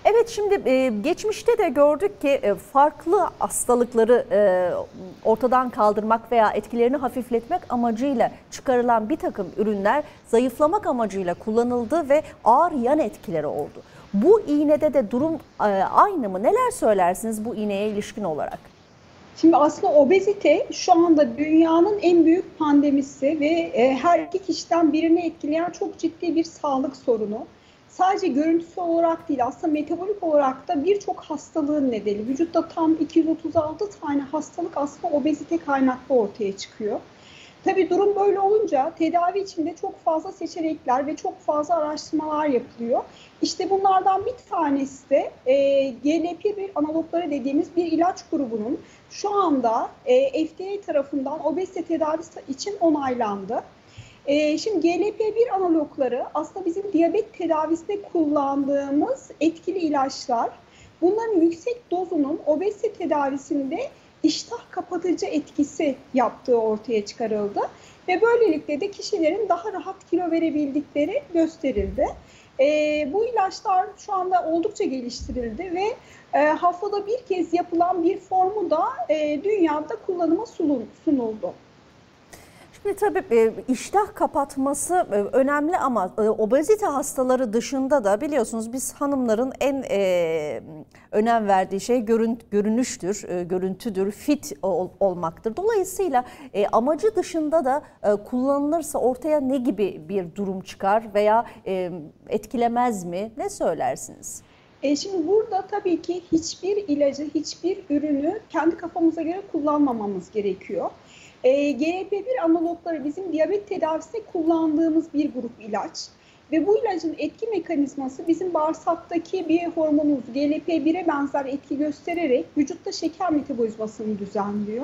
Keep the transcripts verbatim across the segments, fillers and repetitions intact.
Evet, şimdi e, geçmişte de gördük ki e, farklı hastalıkları e, ortadan kaldırmak veya etkilerini hafifletmek amacıyla çıkarılan bir takım ürünler zayıflamak amacıyla kullanıldı ve ağır yan etkileri oldu. Bu iğnede de durum e, aynı mı? Neler söylersiniz bu iğneye ilişkin olarak? Şimdi aslında obezite şu anda dünyanın en büyük pandemisi ve e, her iki kişiden birini etkileyen çok ciddi bir sağlık sorunu. Sadece görüntüsü olarak değil, aslında metabolik olarak da birçok hastalığın nedeni. Vücutta tam iki yüz otuz altı tane hastalık aslında obezite kaynaklı ortaya çıkıyor. Tabii durum böyle olunca tedavi içinde çok fazla seçenekler ve çok fazla araştırmalar yapılıyor. İşte bunlardan bir tanesi de e, G L P bir analogları dediğimiz bir ilaç grubunun şu anda e, F D A tarafından obezite tedavisi için onaylandı. E, şimdi G L P bir analogları aslında bizim diyabet tedavisinde kullandığımız etkili ilaçlar. Bunların yüksek dozunun obezite tedavisinde iştah kapatıcı etkisi yaptığı ortaya çıkarıldı. Ve böylelikle de kişilerin daha rahat kilo verebildikleri gösterildi. E, bu ilaçlar şu anda oldukça geliştirildi ve e, haftada bir kez yapılan bir formu da e, dünyada kullanıma sunuldu. Şimdi tabii iştah kapatması önemli ama obezite hastaları dışında da biliyorsunuz biz hanımların en e, önem verdiği şey görün, görünüştür, e, görüntüdür, fit ol, olmaktır. Dolayısıyla e, amacı dışında da e, kullanılırsa ortaya ne gibi bir durum çıkar veya e, etkilemez mi? Ne söylersiniz? E şimdi burada tabii ki hiçbir ilacı, hiçbir ürünü kendi kafamıza göre kullanmamamız gerekiyor. E, G L P bir analogları bizim diyabet tedavisinde kullandığımız bir grup ilaç. Ve bu ilacın etki mekanizması bizim bağırsaktaki bir hormonumuz G L P bire benzer etki göstererek vücutta şeker metabolizmasını düzenliyor.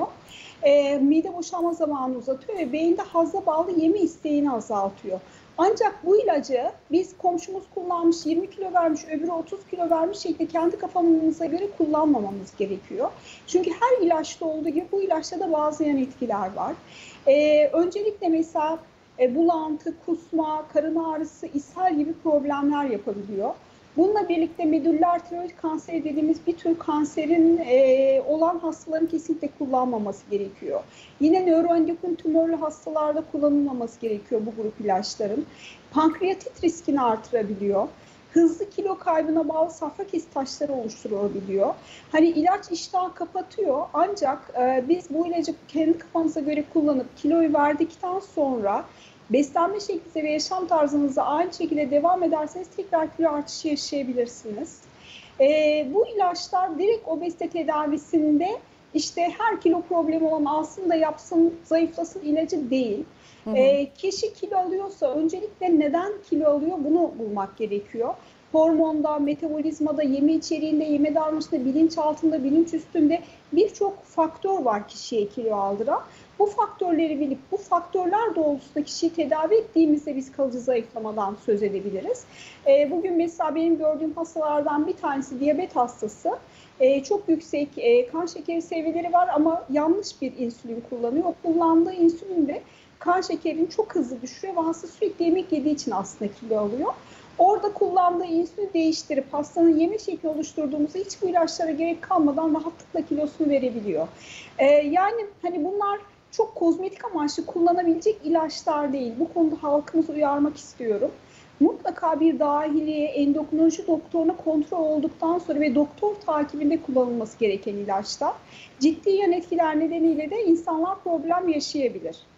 E, mide boşalma zamanını uzatıyor ve beyinde hazza bağlı yeme isteğini azaltıyor. Ancak bu ilacı biz komşumuz kullanmış, yirmi kilo vermiş, öbürü otuz kilo vermiş şekilde kendi kafamıza göre kullanmamamız gerekiyor. Çünkü her ilaçta olduğu gibi bu ilaçta da bazı yan etkiler var. Ee, öncelikle mesela e, bulantı, kusma, karın ağrısı, ishal gibi problemler yapabiliyor. Bununla birlikte medüller tiroid kanseri dediğimiz bir tür kanserin e, olan hastaların kesinlikle kullanmaması gerekiyor. Yine nöroendokrin tümörlü hastalarda kullanılmaması gerekiyor bu grup ilaçların. Pankreatit riskini artırabiliyor. Hızlı kilo kaybına bağlı safra kesi taşları oluşturabiliyor. Hani ilaç iştahı kapatıyor ancak e, biz bu ilacı kendi kafanıza göre kullanıp kiloyu verdikten sonra beslenme şeklinize ve yaşam tarzınıza aynı şekilde devam ederseniz tekrar kilo artışı yaşayabilirsiniz. Ee, bu ilaçlar direkt obezite tedavisinde işte her kilo problemi olan alsın da yapsın, zayıflasın ilacı değil. Hı hı. Ee, kişi kilo alıyorsa öncelikle neden kilo alıyor bunu bulmak gerekiyor. Hormonda, metabolizmada, yeme içeriğinde, yeme davranışında, bilinç altında, bilinç üstünde birçok faktör var kişiye kilo aldıran. Bu faktörleri bilip bu faktörler doğrultusunda kişiyi tedavi ettiğimizde biz kalıcı zayıflamadan söz edebiliriz. E, bugün mesela benim gördüğüm hastalardan bir tanesi diyabet hastası. E, çok yüksek e, kan şekeri seviyeleri var ama yanlış bir insülin kullanıyor. O kullandığı insülin de kan şekerini çok hızlı düşürüyor ve hasta sürekli yemek yediği için aslında kilo alıyor. Orada kullandığı insülini değiştirip hastanın yeme şekli oluşturduğumuzda hiç bu ilaçlara gerek kalmadan rahatlıkla kilosunu verebiliyor. Ee, yani hani bunlar çok kozmetik amaçlı kullanabilecek ilaçlar değil. Bu konuda halkımızı uyarmak istiyorum. Mutlaka bir dahiliye, endokrinoloji doktoruna kontrol olduktan sonra ve doktor takibinde kullanılması gereken ilaçlar. Ciddi yan etkiler nedeniyle de insanlar problem yaşayabilir.